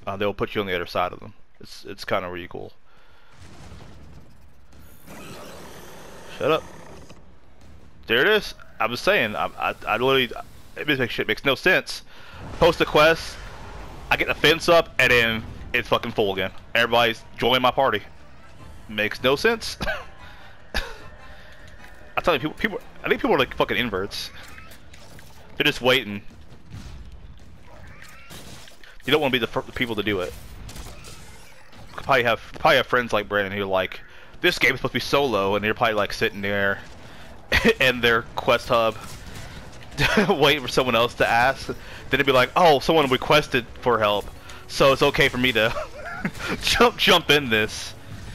they'll put you on the other side of them. It's kind of really cool. Shut up. There it is. I was saying, I literally, it makes no sense. Post a quest, I get the fence up, and then it's fucking full again. Everybody's joining my party. Makes no sense. I tell you, I think people are like fucking inverts. They're just waiting. You don't want to be the people to do it. You probably have friends like Brandon who are like, this game is supposed to be solo, and you're probably like sitting there in their quest hub waiting for someone else to ask. Then it'd be like, oh, someone requested for help, so it's okay for me to jump in this.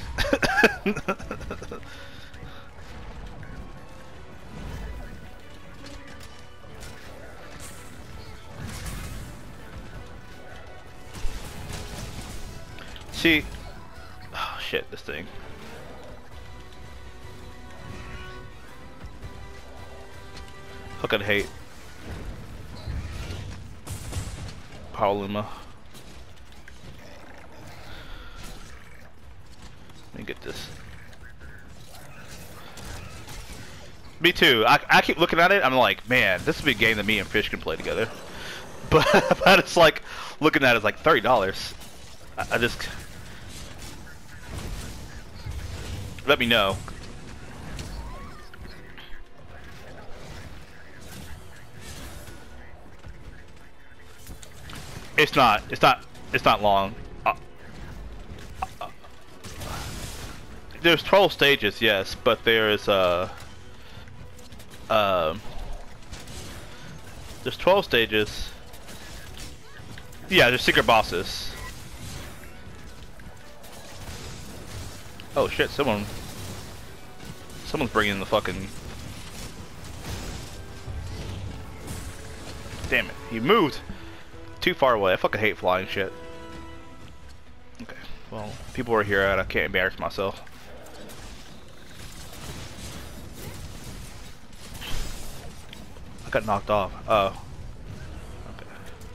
See, oh shit, this thing. Fucking hate Pauluma. Let me get this. Me too. I keep looking at it. I'm like, man, this would be a game that me and Fish can play together. But it's like looking at it, it's like $30. I just let me know. It's not long. There's 12 stages, yes, but there's 12 stages. Yeah, there's secret bosses. Oh shit, someone's bringing the fucking... Damn it, he moved too far away. I fucking hate flying shit. Okay, well, people are here and I can't embarrass myself. I got knocked off. Oh. Okay.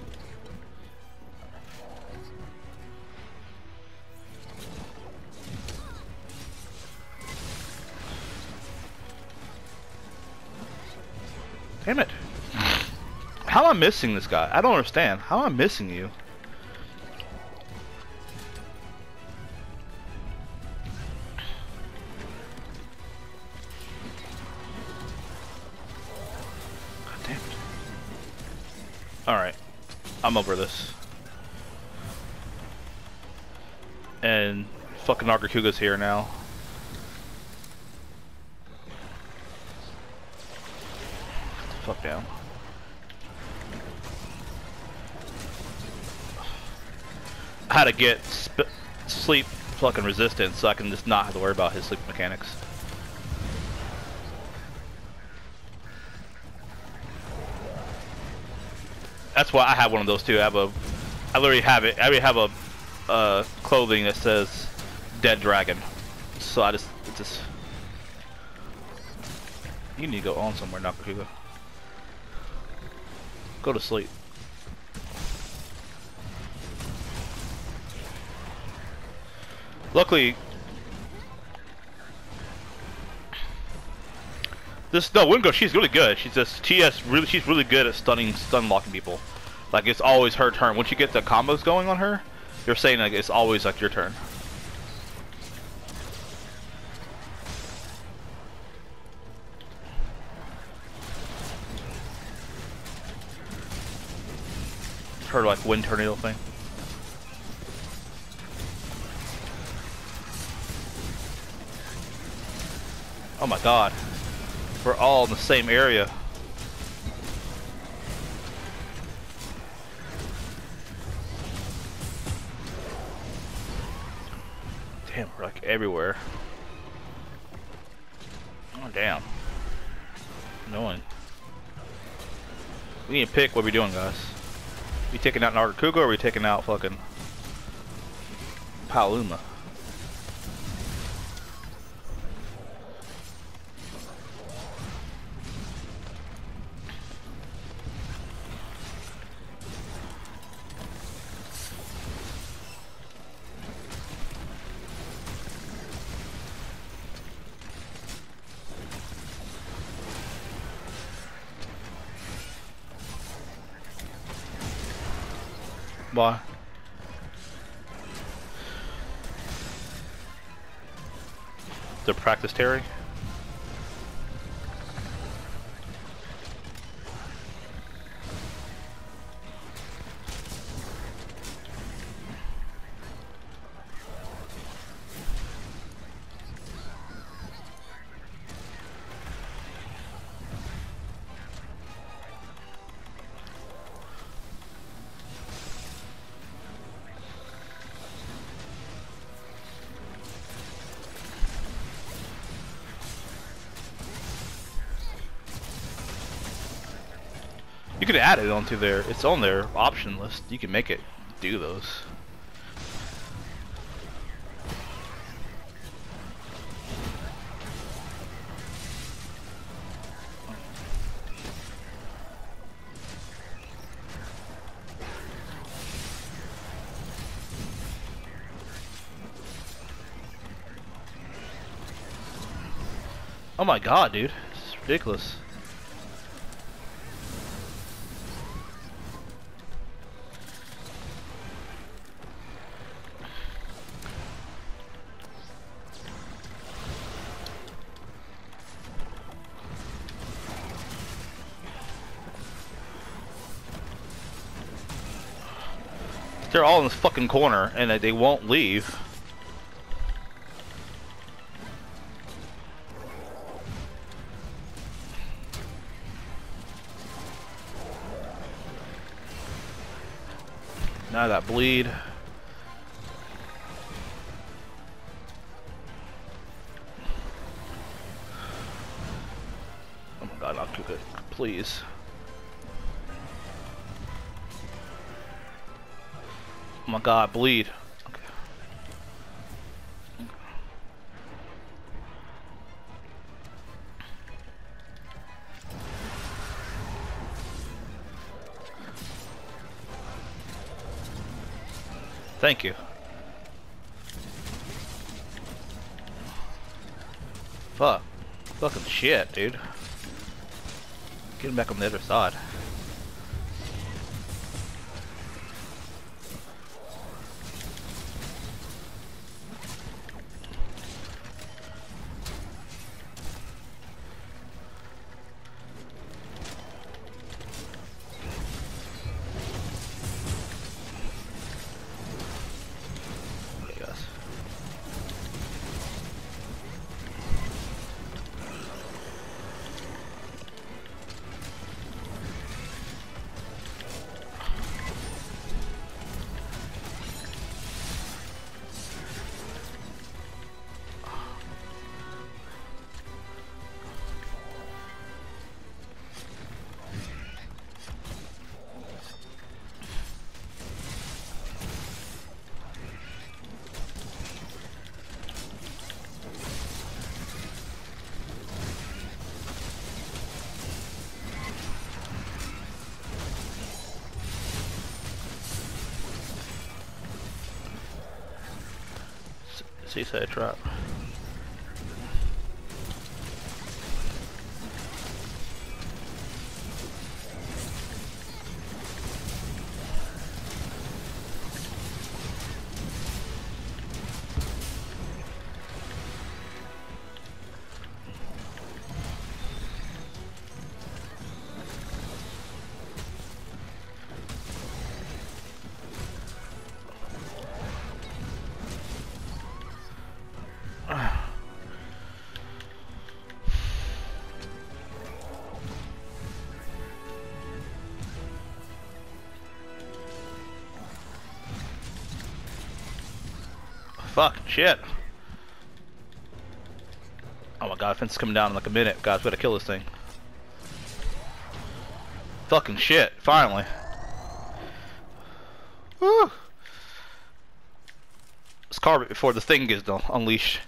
Damn it. How am I missing this guy? I don't understand. How am I missing you? God damn it. Alright. I'm over this. And fucking Nargacuga's here now. Fuck down. How to get sleep fucking resistance so I can just not have to worry about his sleep mechanics. That's why I have one of those too. I literally have it. I already have a clothing that says Dead Dragon. So it's just you need to go on somewhere, Nargacuga. Go to sleep. Luckily, Wingo, she's really good. She's really good at stun locking people. Like it's always her turn. Once you get the combos going on her, you're saying like it's always like your turn. Her like wind tornado thing. Oh my god. We're all in the same area. Damn, we're like everywhere. Oh damn. Annoying. We need to pick what we're doing, guys. We taking out Nargacuga or are we taking out fucking Pauluma? Why? To practice Terry? You could add it onto their, it's on their option list. You can make it do those. Oh my god, dude. This is ridiculous. They're all in this fucking corner and they won't leave. Now I got bleed. Oh my god, not too good. Please. Oh my god, bleed. Okay. Thank you. Fuck. Fucking shit, dude. Getting back on the other side. Seaside trap. Fuck, shit. Oh my god, fence is coming down in like a minute. Guys, we gotta kill this thing. Fucking shit, finally. Woo! Let's carve it before the thing gets unleashed.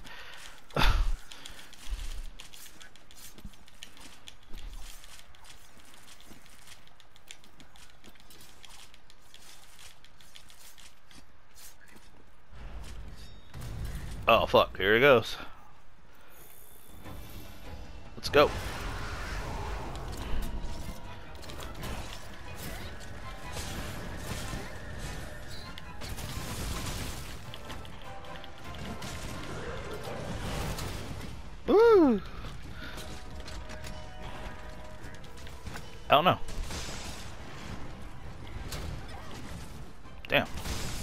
Oh fuck, here he goes. Let's go. I don't know. Damn.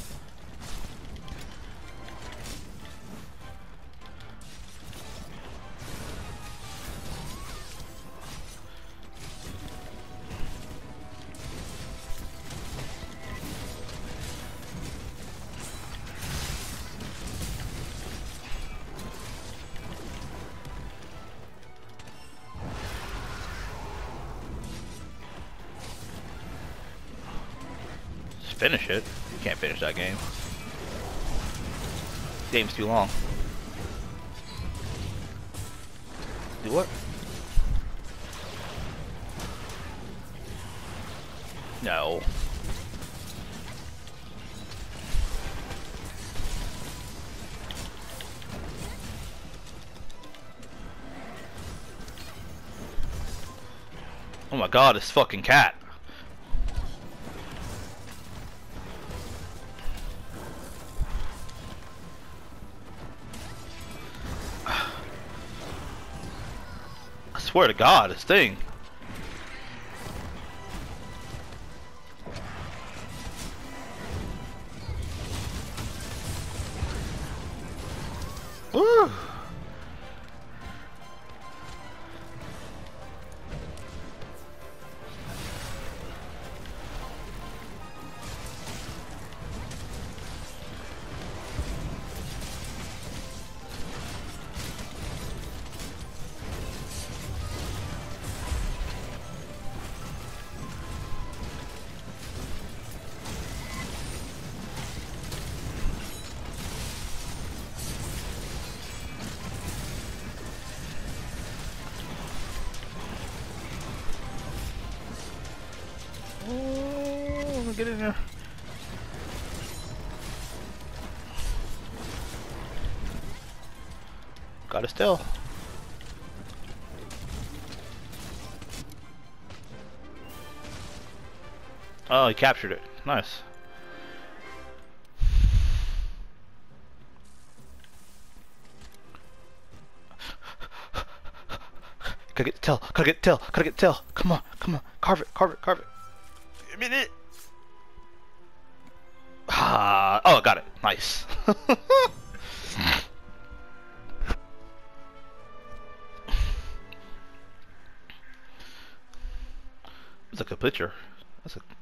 Just finish it. You can't finish that game. This game's too long. Do what? No. Oh my god, this fucking cat. I swear to god, this thing. Woo! Oh, get in there. Got it still. Oh, he captured it. Nice. Gotta get the tail. Gotta get the tail. Gotta get the tail. Come on. Come on. Carve it. Carve it. Carve it. A minute. Ah. Oh, got it. Nice. It's like a picture. That's a